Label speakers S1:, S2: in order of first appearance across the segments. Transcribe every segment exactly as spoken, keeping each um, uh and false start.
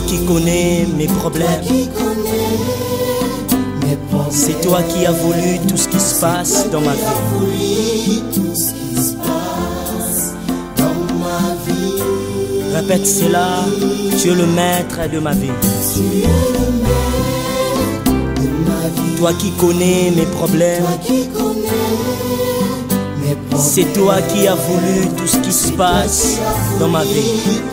S1: qui connais mes problèmes, c'est toi qui as voulu tout ce qui se passe dans ma vie. Répète cela, tu es le maître de ma vie. Toi qui connais mes problèmes, c'est toi qui as voulu tout ce qui se passe dans ma vie.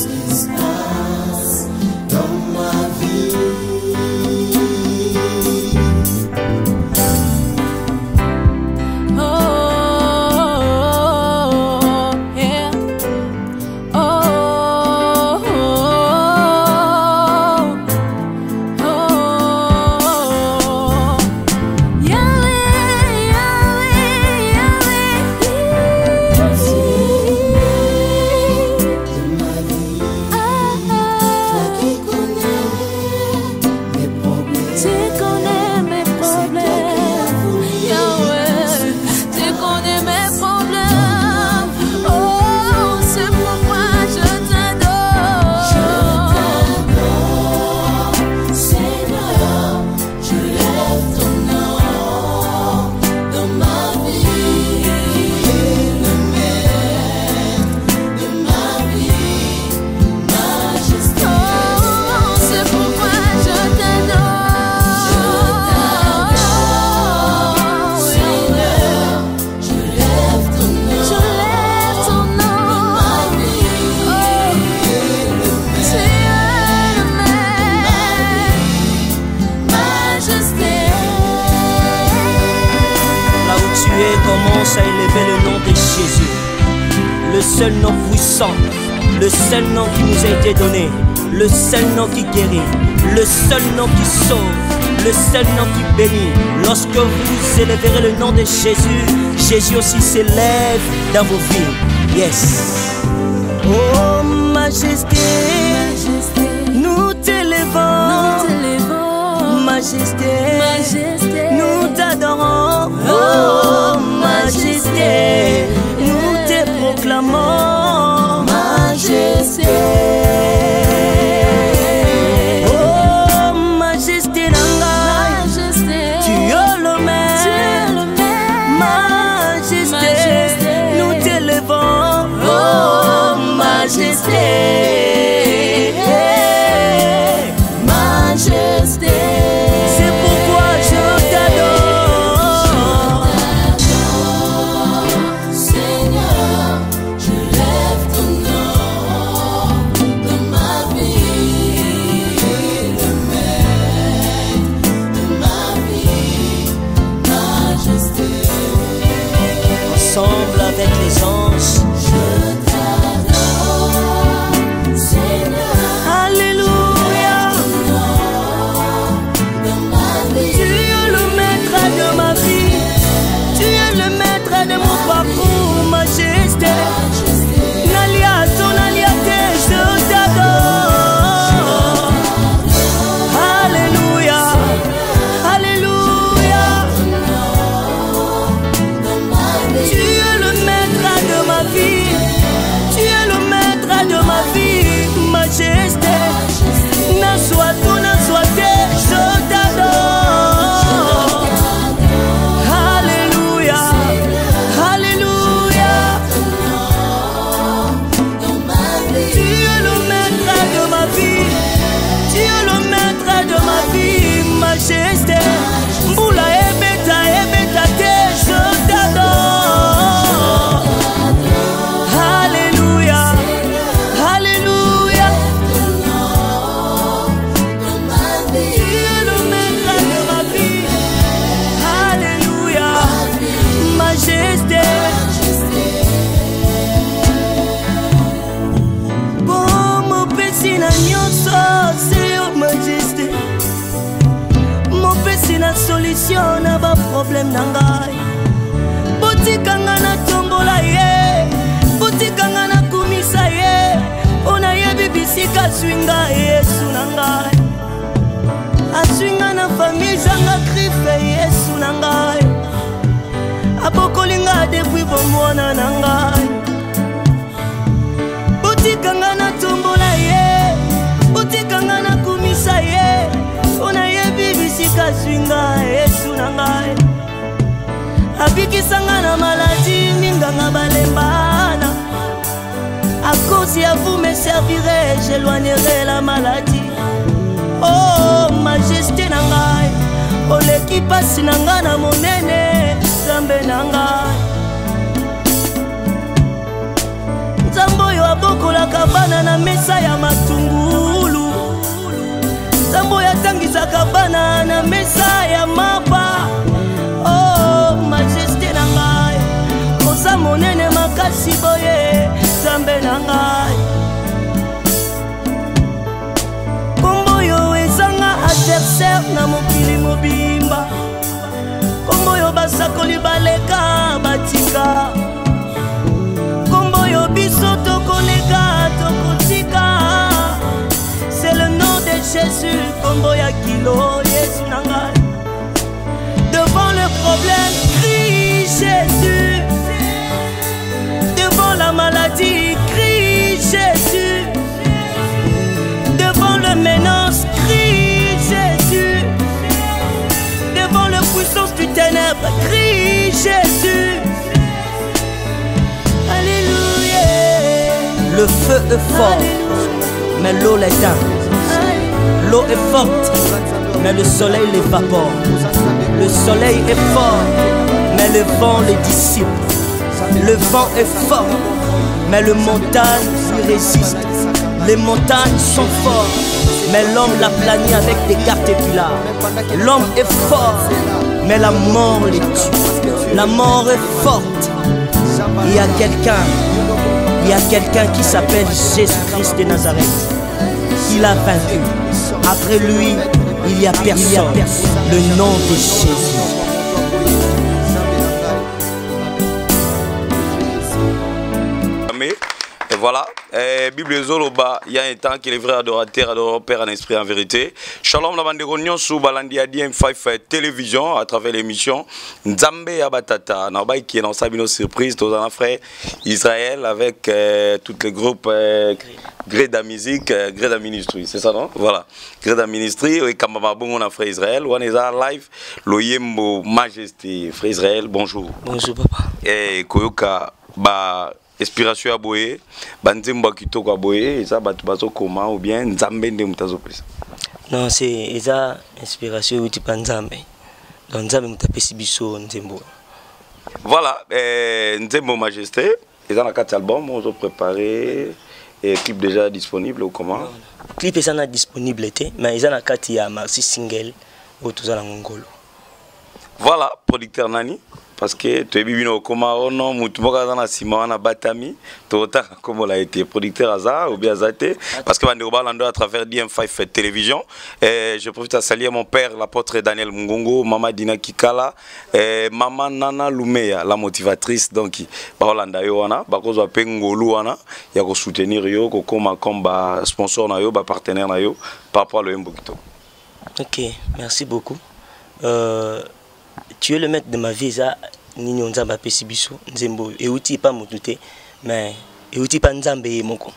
S1: Commence à élever le nom de Jésus, le seul nom puissant, le seul nom qui nous a été donné, le seul nom qui guérit, le seul nom qui sauve, le seul nom qui bénit. Lorsque vous élèverez le nom de Jésus, Jésus aussi s'élève dans vos vies. Yes. Oh majesté, nous t'élevons, majesté, nous t'adorons. Oh majesté, nous te proclamons, majesté. Oh majesté nanga, tu es le maître, majesté, nous t'élevons. Oh majesté, majesté. Ensemble avec les anges, je t'adore, Seigneur. Alléluia. Tu es le maître de ma vie, tu es le maître de mon parcours, majesté. Nalia, ton aliaté, je t'adore. Alléluia, alléluia. Tu es le maître de ma vie, tu es le maître de ma vie, majesté. Na soit tout, na soit tes, je t'adore. Alléluia, alléluia. Tu es le maître de ma vie, tu es le maître de ma vie, majesté. Mboula ebeta, ebeta te, je t'adore. Alléluia, alléluia. Tu es le maître de ma vie, alléluia, majesté. Bon mon pesi na nyonso, c'est yo majesté. Mon pesi na solution na ba problème na ngai. Botikanga na tombola ye, botikanga na kumisa ye. Ona ye bibisika swinga Yesu na ngai. Aswinga na famille zanga krife Yesu na ngai. Abokolinga depuis bomona na ngai. Botikanga na tombola ye, botikanga moninga Yesu na ngai abikisanga na maladie ninganga balembana. À cause de vous me servirai, j'éloignerai la maladie. Oh, majesté nangai, oh l'équipe passe nanga na monene, zambe nangai. Zambo yo aboko la kabana na mesa ya matungulu. Zambo ya tangisa kabana na mesa ya mapa. Oh, majesté nangai, oza monene makasi boye. Zambe nangai kombo yo ezanga adversaire na mokili mobimba. Kombo yo basakoli baleka batika. Kombo yo biso tokoleka tokotika. C'est le nom de Jésus. Kombo ya kilo Yesu nangai. Devant le problème crie Jésus. Devant la maladie, crie Jésus. Devant le menace, crie Jésus. Devant la puissance du ténèbre, crie Jésus. Alléluia. Le feu est fort, Alléluia. Mais l'eau l'éteint. L'eau est forte, mais le soleil l'évapore. Le soleil est fort, mais le vent le dissipe. Le vent est fort, mais le montagne lui résiste. Les montagnes sont fortes, mais l'homme l'a plané avec des caterpillars. L'homme est fort, mais la mort les tue. La mort est forte. Il y a quelqu'un, il y a quelqu'un qui s'appelle Jésus-Christ de Nazareth. Il a vaincu. Après lui, il n'y a personne. Le nom de Jésus.
S2: Et voilà, eh, Bible Zoloba, il y a un temps que les vrais adorateurs adorent Père en esprit en vérité. Shalom la bande de Gognon sous Balandi A D M cinq télévision à travers l'émission Nzambe Abatata. Nabai qui est dans sa bino surprise, tous en frère Israël avec euh, tous les groupes euh, Greda Musique, euh, Greda Ministry, c'est ça non? Voilà, Greda Ministry, et Kambama Bon, on a frère Israël, on est en live, Loyembo Majesté, frère Israël, bonjour.
S1: Bonjour papa.
S2: Et Koyoka, bah. Inspiration à boyer, banzemba kitoko à boyer, et ça batu bazo comment ou bien nzambe nde mutazo pesa.
S1: Non, c'est ça inspiration uti panzambe. Donc nzambe mutapesi biso nzembo.
S2: Voilà, eh, Nzembo Majesté, ils ont quatre albums, on a préparé et clip déjà disponible ou comment? Non,
S1: non. Clip est déjà disponible mais ils ont quatre ya maxi single ou tout ça en ngolo.
S2: Voilà, producteur Nani. Parce que tu es bibino comment on non mutumoka dans la simana batami tota comme on a été producteur Aza ou bien Azate parce que Bande Balando à travers D M cinq télévision et je profite à saluer mon père l'apôtre Daniel Mungongo, maman Dina Kikala et maman Nana Lumea la motivatrice donc Balanda yo wana bakozo pengolu wana ya ko soutenir yo ko koma comme ba sponsor na yo ba partenaire na yo par rapport à le Mbokito.
S1: OK, merci beaucoup. Euh Tu es le maître de ma vie, ça, Nino Nzamba Pesibiso, Nzembo, et outil pas mon douté, mais et outil pas Nzambe et mon con.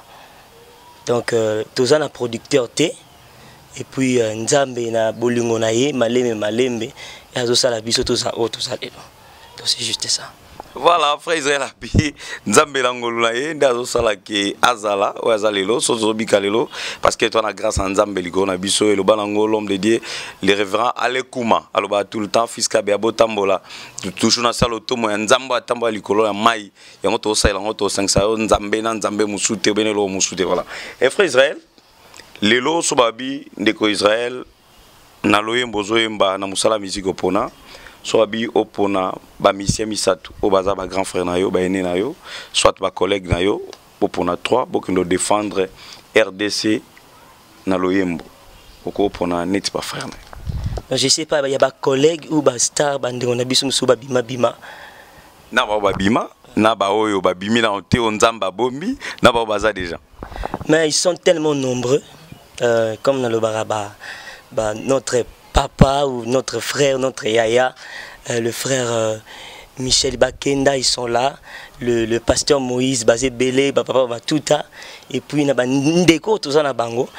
S1: Donc, tous un producteur T, et puis Nzambe na Bolingo naye, Malembe Malembe, et à ça la biso, tout ça, oh, tout ça, donc c'est juste ça.
S2: Voilà, frère Israël Api, Nzambe Langolulaye, Ndazo Salaki, Azala, ou Azalelo, Sozo Bikalelo, parce que toi, grâce à Nzambe Ligona Biso et le Balango, l'homme de Dieu, les révérends Alekuma, alors tout le temps, fils Kabeabo Tambola, toujours dans sa loto, moi, Nzamba Tamba Likolo, la Maï, Yamoto Sa, Yamoto cinq Sao, Nzambe, Nzambe Moussoute, Benelo Moussoute, voilà. Et frère Israël, Lelo Sobabi, Ndeko Israël, Naloye Mbozoemba, Namusala Musique Opona. Soit bi opona ba misien misatu o baza ba grand frère na yo ba ene na yo soit ba collègue na yo opona trois pour que nous défendre R D C na Loyembo oko opona net pas frère na
S1: je sais pas il y a ba collègue ou ba star ba ndeko na biso musu ba bima bima
S2: na ba ba bima na ba oyo ba bimi na te o nzamba bombi na ba baza déjà
S1: mais ils sont tellement nombreux euh, comme dans le baraba bah notre papa ou notre frère, notre yaya, euh, le frère euh, Michel Bakenda, ils sont là, le, le pasteur Moïse, Bazé Belé, papa Batuta, et puis Ndeko, tout ça na bango.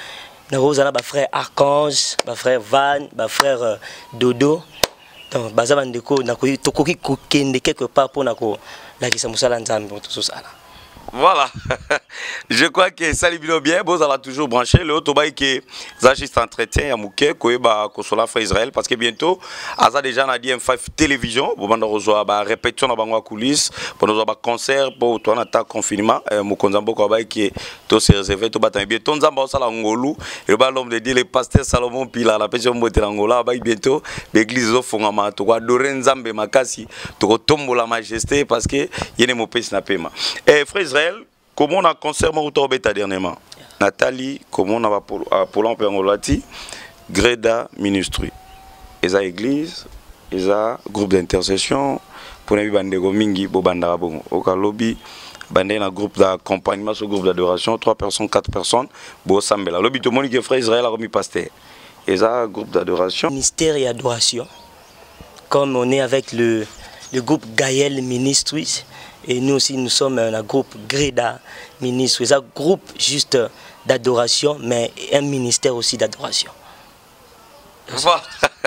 S1: nakozala ba frère Archange, ba frère Van, ba frère euh, Dodo. Donc baza bandeko nakoyi tokoki kokende quelque part pour nako la kisa musala nzambe tout ça là.
S2: Voilà, je crois que ça libère bien, vous allez toujours brancher le autre bail qui est juste entretien à Mouké, qui est Kosola Frère Israël, parce que bientôt, Aza déjà on a dit M cinq télévision, pour nous recevoir bah répétition dans bangwa coulisses, pour nous avoir concert, pour toi on attaque confinement, Mukonzambo Kwabai qui est tout se réservé, tout bataille bientôt, nous avons ça l'Angolou, et le l'homme de dire le pasteur Salomon Pila, la personne de l'Angola, bah bientôt, l'église au Fongama, tu vois Doren Makasi, tu retombes la majesté, parce que y a des mots payement. Et Frère Israël, comment on a concert Maroutobeta dernièrement? Nathalie, comment on a pour l'Empérolati, Greda Ministry. Et ça église, et ça groupe d'intercession, pour les bandego mingi, bobanda bon, au lobby, bandé un groupe d'accompagnement, ce groupe d'adoration, trois personnes, quatre personnes, bo sambela. Lobby tout le monde qui est frère Israël a remis pasteur. Et ça groupe d'adoration.
S1: Ministère et adoration. Comme on est avec le, le groupe Gaël Ministries. Et nous aussi, nous sommes un groupe Greda Ministries, un groupe juste d'adoration, mais un ministère aussi d'adoration.
S2: Voilà.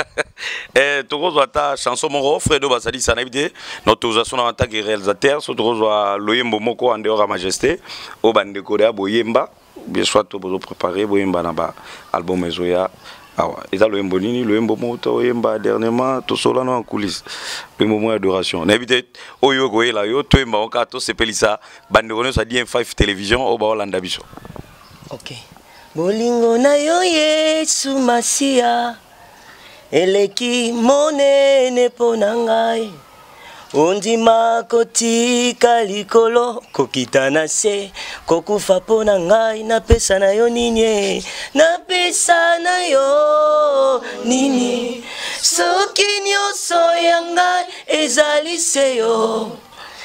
S2: Et tu vois ta chanson mon Fredo Basadi Sanabide, notre utilisation en tant que réalisateur, surtout tu vois Loyembo Moko en dehors à Majesté, au Bandeko de Boyemba, bien sûr tu peux préparer Boyemba Naba album Ezoya. Ah ouais, et ça le Mbonini, le Mbomoto, Yemba dernièrement, tout cela en coulisses, le moment d'adoration. N'habitez Oyo Goé là, yo, tout Mba, on a tout ce pelissa, Banderono, ça dit M cinq télévision, au Baolanda Biso.
S1: Ok. Bolingo na yo Yesu Masia, eleki monene ponangai. Ondima kotika likolo kokita na se kokufa pona ngai na pesa na yo nini na pesa na yo nini soki nyonso ya ngai ezali se yo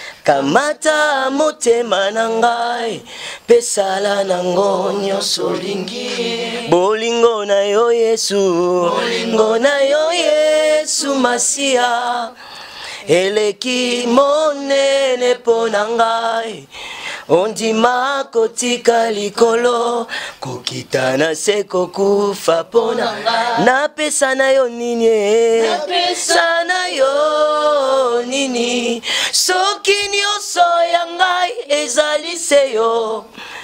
S1: kamata motema na ngai pesala nango nyonso lingi bolingo na yo Yesu bolingo na yo Yesu Masia eleki monene pona ngai ondima kotika likolo kokita na se kokufa pona ngai na pesa na yo nini na pesa na yo nini soki nyonso ya ngai ezali se yo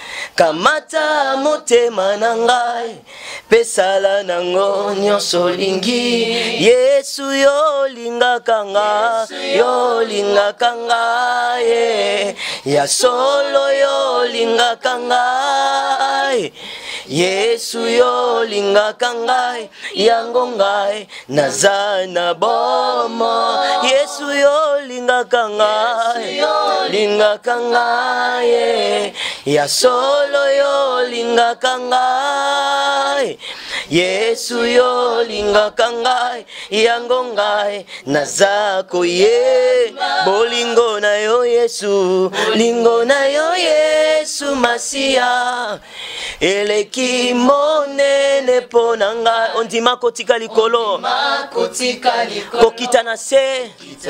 S1: kamata motema na ngai pesala nango nyonso lingi Yesu yo lingaka nga yo lingaka nga ye ya solo yo lingaka nga Yesu yo lingaka ngai yango ngai naza na bomo Yesu yo lingaka ngai lingaka ngai ya solo yo lingaka ngai Yesu yo lingaka ngai yango ngai naza koyemba bolingo na yo Yesu lingo na yo Yesu Masia eleki monene pona ngai ondima kotika likolo kokita na se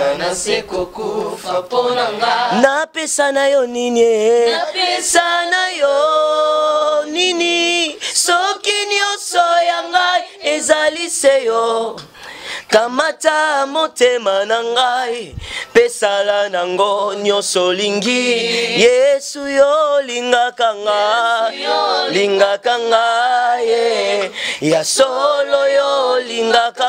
S1: kokufa pona ngai na pesa na yo nini na pesa na yo nini soki nyonso ya ngai ezali se yo kamata motema na ngai pesala nango nyonso lingi Yesu yo lingaka ngai lingaka ngai ya solo yo lingaka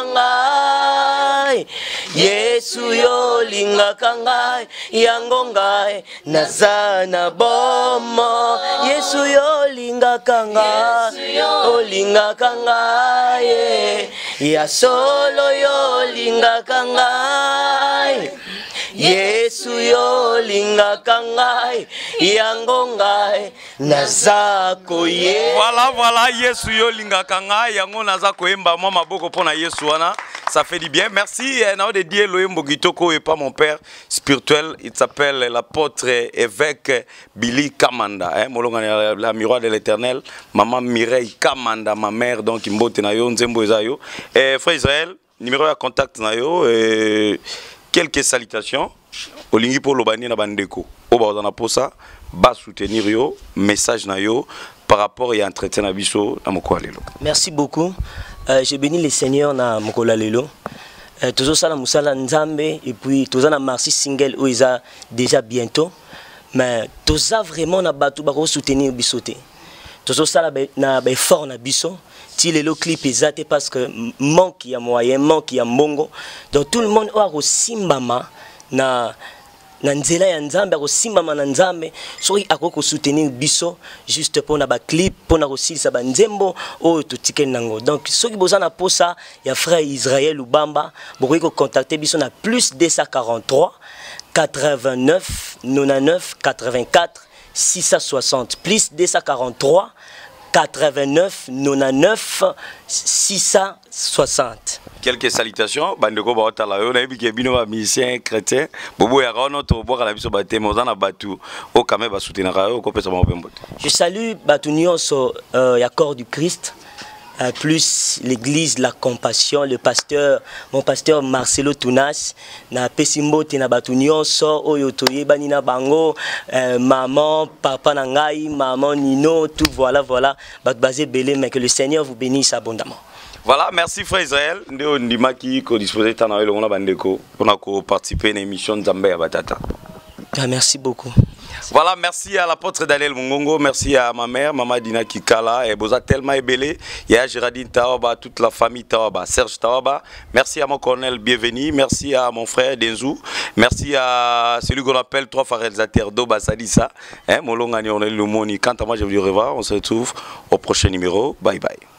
S1: ngai Yesu yo lingaka ngai yango ngai naza na bomo Yesu yo lingaka ngai o lingaka ngai ya solo yo lingaka ngai Yesu yo lingaka ngai yango ngai naza koyemba.
S2: Voilà voilà Yesu yo lingaka ngai yango naza koyemba moi maboko pona Yesu wana. Ça fait du bien. Merci. Nao de Dieu Loyembo Gitoko et pas mon père spirituel. Il s'appelle l'apôtre évêque Billy Kamanda. Hein, Molonga la miroir de l'Éternel. Maman Mireille Kamanda, ma mère donc Imbote Nayo Nzembo Ezayo. Et frère Israël, numéro de contact Nayo. Et quelques salutations. Olingi pour Lobani na Bandeko. Oba Ozana Posa. Bas soutenir yo. Message Nayo. par rapport à l'entretien Abisso à Mokoalelo.
S1: Merci beaucoup. Euh, je bénis les seigneurs na Mokolalelo. Euh, toujours ça la Moussala Nzambe et puis toujours na Marcy Single où ils a déjà bientôt. Mais tout ça vraiment na batu bako soutenir bisoté. Toujours ça na ba fort na biso. Si le clip est parce que manque ya moyen, manque ya mbongo. Donc tout le monde a aussi mama na na nzela ya nzambe ko simbama na nzambe soki akoko soutenir biso juste pour na ba clip pour na aussi sa banzembo o to tiken nango. Donc soki bozana posa ya frère Israël Lubamba bokoki ko contacter biso na plus deux cent quarante-trois quatre-vingt-neuf quatre-vingt-neuf quatre-vingt-quatre six cent soixante plus deux cent quarante-trois quatre-vingt-neuf quatre-vingt-neuf six cent soixante.
S2: Quelques salutations, bandeko ba otala yo na biki bino ba musicien chrétien bobo ya rono to boka la biso ba temoza na batu o kame ba soutenir yo ko pesa mo pembo.
S1: Je salue batu nyonso euh, ya corps du Christ. Euh, plus l'église La Compassion, le pasteur, mon pasteur Marcelo Tunas, na pesimbo tina batu nyonso oyo toyebani na bango, euh, maman, papa nangai, maman Nino, tout voilà voilà, bat basé belé, mais que le Seigneur vous bénisse abondamment.
S2: Voilà, merci frère Israël. Ndeo ndimaki ko disposer tana yo ngona bandeko pour participer à l'émission Nzambe ya Batata.
S1: Ah, merci beaucoup.
S2: Voilà, merci à l'apôtre Daniel Mungongo, merci à ma mère, Maman Dina Kikala, et Boza tellement ébélé, il y a Géraldine Tawaba, toute la famille Tawaba, Serge Tawaba, merci à mon colonel Bienvenu, merci à mon frère Denzou, merci à celui qu'on appelle trois réalisateurs d'Oba Sadissa, hein, Molongani, on est le Moni. Quant à moi, je vous dis au revoir, on se retrouve au prochain numéro, bye bye.